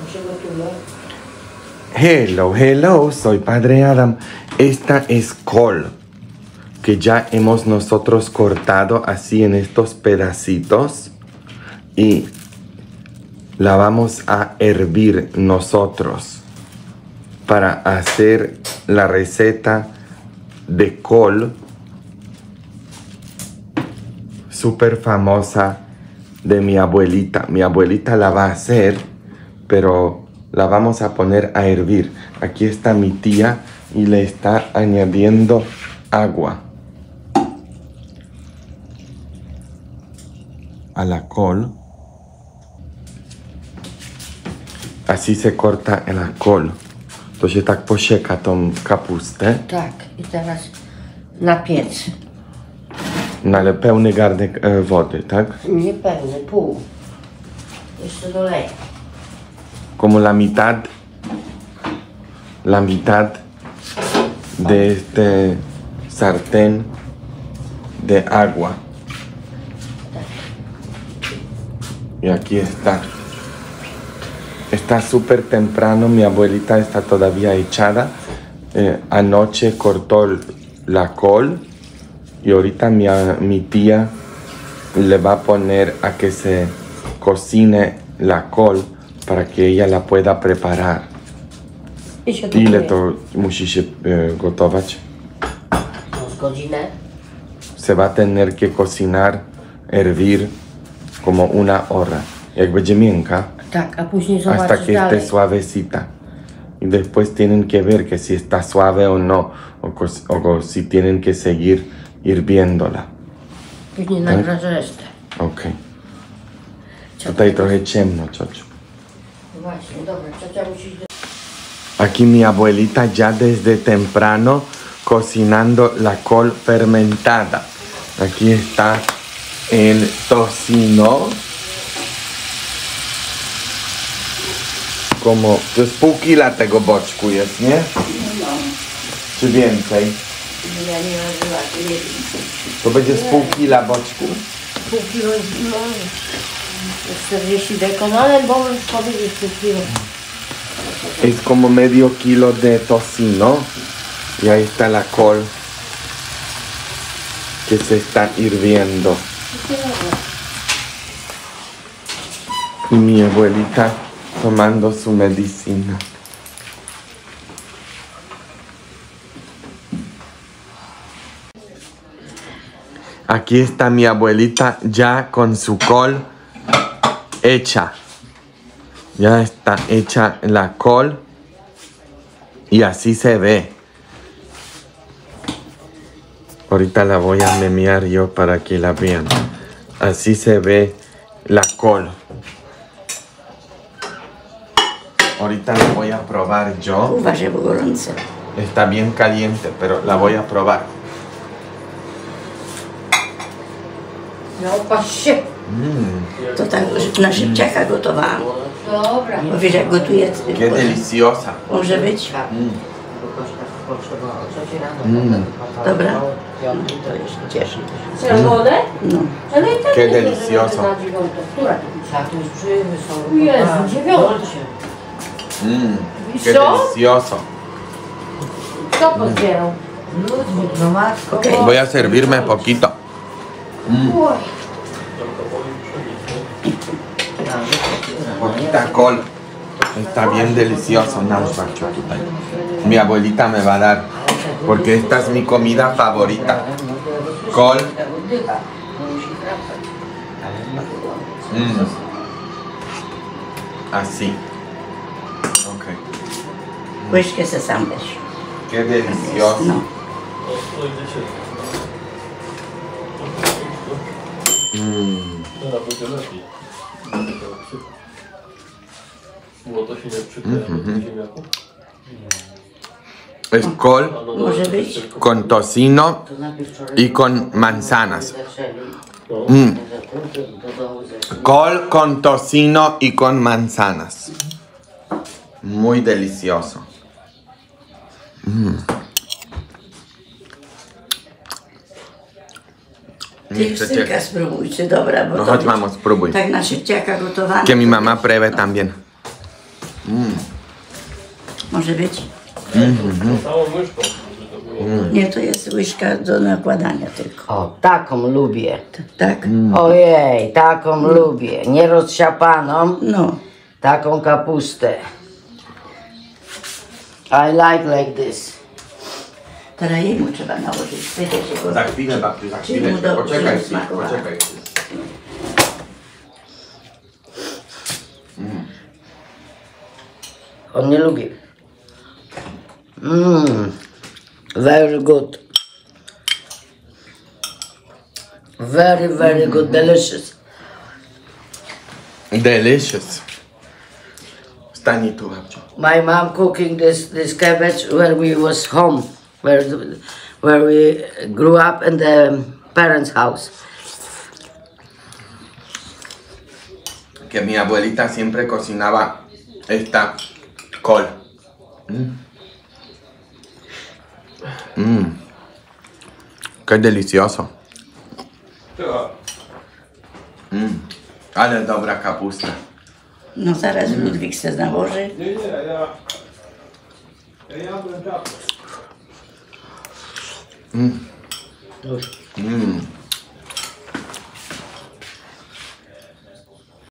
Hello, hello, soy Padre Adam. Esta es col que ya hemos nosotros cortado así en estos pedacitos y la vamos a hervir nosotros para hacer la receta de col súper famosa de mi abuelita. Mi abuelita la va a hacer, pero la vamos a poner a hervir. Aquí está mi tía y le está añadiendo agua a la col. Así se corta la col. To się tak posieka tą kapustę. Tak, i teraz na piec. No ale pełny garnek wody, tak? Nie pełny, pół. Jeszcze doleję. Como la mitad de este sartén de agua. Y aquí está. Está súper temprano, mi abuelita está todavía echada. Anoche cortó la col y ahorita mi tía le va a poner a que se cocine la col para que ella la pueda preparar. Ile to musi się gotować? Godzinę. Se va a tener que cocinar, hervir como 1 hora. Jak będzie miękka, Tak, a później zobaczysz hasta que dalej. esté suavecita. Y después tienen que ver que si está suave o no, o si tienen que seguir hirviéndola. Później nagrasz resztę. Okej. Tutaj trochę ciemno, ciociu. Właśnie, dobra, ciocia musi... Aquí mi abuelita ya desde temprano cocinando la col fermentada. Aquí está el tocino. Como, to jest pół kila tego boczku jest, nie? Czy więcej? Ja nie nazywa, To będzie z pół kila boczku? pół kilo, no, 40 deko, no ale możesz powiedzieć pół kilo. Es como medio kilo de tocino. Y ahí está la col que se está hirviendo. Y mi abuelita tomando su medicina. Aquí está mi abuelita ya con su col hecha. Ya está hecha la col y así se ve. Ahorita la voy a menear yo para que la vean. Así se ve la col. Ahorita la voy a probar yo. Uważaj, bo gorące. Está bien caliente, pero la voy a probar. No, patrz się. To tak na szybciaka gotowałam. Dobra. Bo wiesz jak gotuję, Qué deliciosa. może być? Dobra? No to już cieszę. Chcesz wodę? No. Ale i tak Qué nie delicioso. na 9. Która to pisała? To już są. Jezu, 9. Qué Co? delicioso. Kto pozbierał? No matko. Okay. Voy a servirme poquito. Oj. Poquita col. Está bien delicioso. No, Pancho, tutaj. Mi abuelita me va a dar. Porque esta es mi comida favorita. Col. Así. Ok. Łyżkę se sam weź. Qué delicioso. No. Es col Może być? con tocino y con manzanas. Col con tocino y con manzanas. Muy delicioso. Ty szynka spróbuj, czy dobra, bo No to chodź wiesz, mamo, spróbuj. tak na szybciaka gotowana. Que mi mamá pruebe también. Może być? Całą łyżką. Nie, to jest łyżka do nakładania tylko. O, taką lubię. Tak? Ojej, taką lubię. Nie rozsiapaną, No. taką kapustę. I like this. Teraz jemu trzeba nałożyć. Spytaj się go. Za chwilę, babciu, za Czy mu dobrze Poczekaj, smakowało? poczekaj. On nie lubi. Very good. Very, very good, delicious. Delicious. Stań tu, babciu. My mom cooking this cabbage where we was home, where we grew up in the parents' house. Que mi abuelita siempre cocinaba esta col. Qué delicioso. Ale dobra kapusta. No zaraz Ludwik se nałoży. Nie, ja jadłem czapkę.